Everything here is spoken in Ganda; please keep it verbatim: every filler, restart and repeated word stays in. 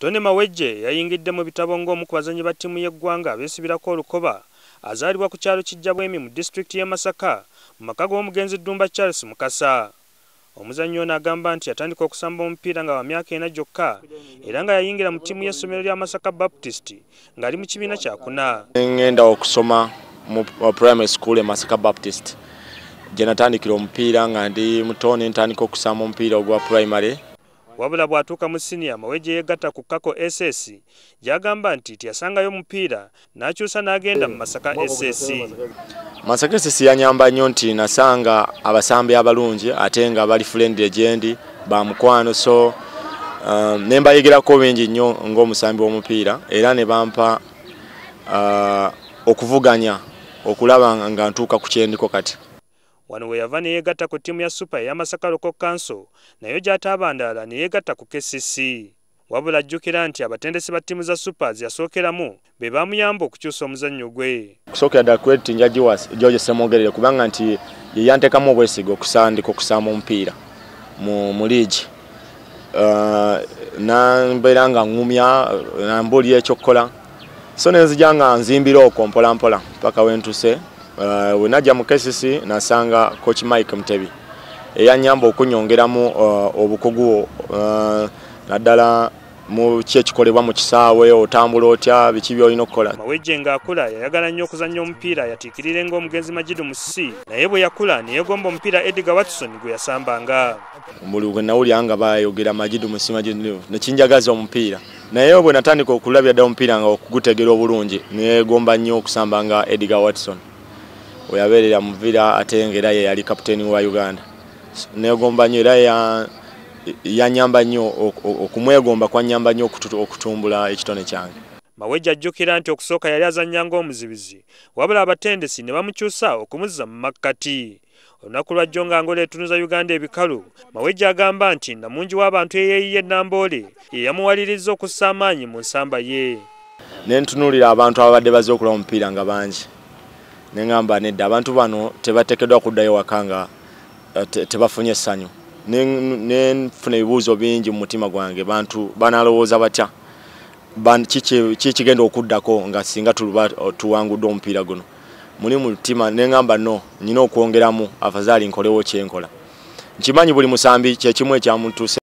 Tony Mawejje yayingidde mu bitabo ng'omu ku bazannyi ba ttiimu y'eggwanga abeesibirako olukoba azaalibwa ku kyalo Kijjabwemi mu disitulikiti y'e Masaka mu maka g'omugenzi Ddumba Charles Mukasa. Omuzannyi ono agamba nti yatandika okusamba omupiira nga wa myaka ena gyokka era nga yayingira mu ttiimu y'essomero lya Masaka Baptist ng'ali mu kibiina kyakuna. Ngenda okusoma mu primary school e Masaka Baptist. Gye natandikira omupiira nga ndi mutooni ntandika okusamba omupiira ogwa primary. Wabula bw'atuuka mu senior Mawejje yeegatta ku Kako S S gy'agamba nti tiyasangayo mupiira n'akyusa n'agenda mu Masaka S S. Masaka S S yanyamba nnyo nti nasanga abasambi abalungi ate nga bali friendly gyendi ba mukwano, so um, ne mbayigerako bingi nnyo ng'omusambi w'omupiira era ne bampa uh, okuvuganya okulaba nga ntuuka ku kyendiko kati. Wano we yava ne yeegatta ku ttiimu ya Super eya Masaka Local Council nayo gy'ataabandaala ne yeegatta ku K C C. Wabula ajjukira nti abatendesi ba ttiimu za Supers yasookeramu be baamuyamba okukyusa omuzannyo gwe. Okusookera ddala credit njagiwa George Ssemogerere kubanga nti ye yanteekamu obwesiga okusandika okusamba omupiira mu, mu liigi. Uh, nambeera nga ngumya nambuulira ekyokukola, so ne nzija nga nzimbira okwo mpola mpola paka wentuse. Uh, we najja mu K C C nasanga coach Mike Mutebi eyanyamba okunyongeramu uh, obukugu uh, naddala mu kyekikolebwa mu kisaawe otambula otya biki by'olina okukola. Mawejje ng'akula yayagala nnyo okuzannya omupiira yatiikirire ng'omugenzi Majidu Musi, naye bwe yakula ne yeegomba omupiira Edgar Watson gwe yasambanga. Buli gwe nawulira nga bayogera Majidu Musi Majidu ne kinjagaza omupiira, naye bwe natandika okulabya ddala omupiira nga okugutegera obulungi ne yeegomba nnyo okusambanga Edgar Watson oyabeerera mu Villa ate ng'era ye yali kapiteeni wa Uganda. Neegomba nnyo era ya yanyamba nnyo okumwegomba kwanyamba nnyo okutumbula ekitone kyange. Mawejje ajjukira nti okusooka yali azannya ng'omuzibizi wabula abatendesi ne bamukyusa okumuzza mu makkati. Olunaku lwa jjo ng'Angola etunuza Uganda ebikalu, Mawejje agamba nti namungi w'abantu eyeeyiye Namboole ye yamuwalirizza okussa amaanyi mu nsamba ye. Ne ntunuulira abantu ababadde bazze okulaba omupiira nga bangi. Ne ngamba nedda abantu bano tebateekeddwa kuddayo waka nga tebafunye essanyu. Ne nfuna ebibuuzo bingi mu mutima gwange, bantu banalowooza batya kiki kigenda okuddako nga singa tuwangudde omupiira guno. Muli mu mutima ne ngamba no, nnina okwongeramu afazaali nkolewo kyenkola. Nkimanyi buli musambi kye kimu ekyamuntu